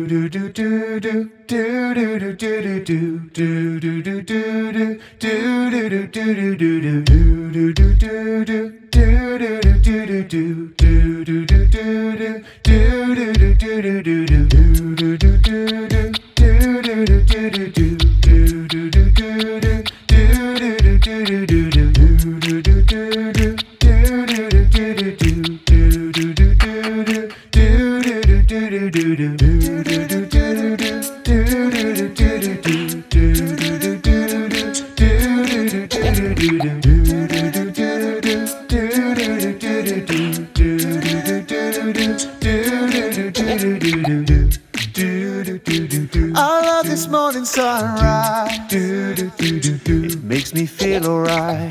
I love this morning sunrise. It makes me feel alright.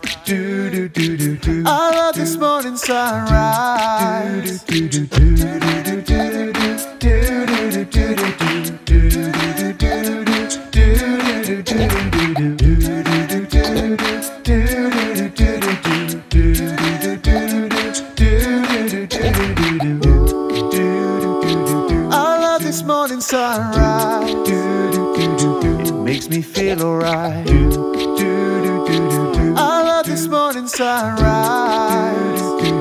I love this morning sunrise. This morning sunrise, it makes me feel alright. I love this morning sunrise.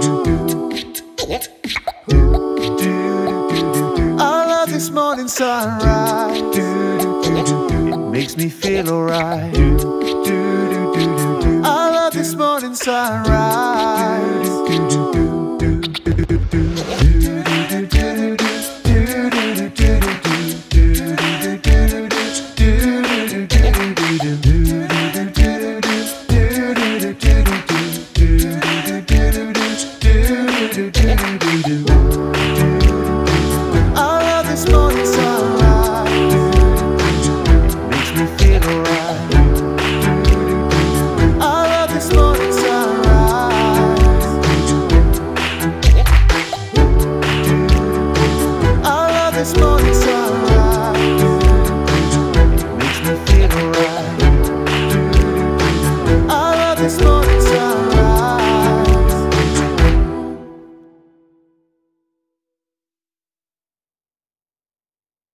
I love this morning sunrise. It makes me feel alright. I love this morning sunrise. This morning sun.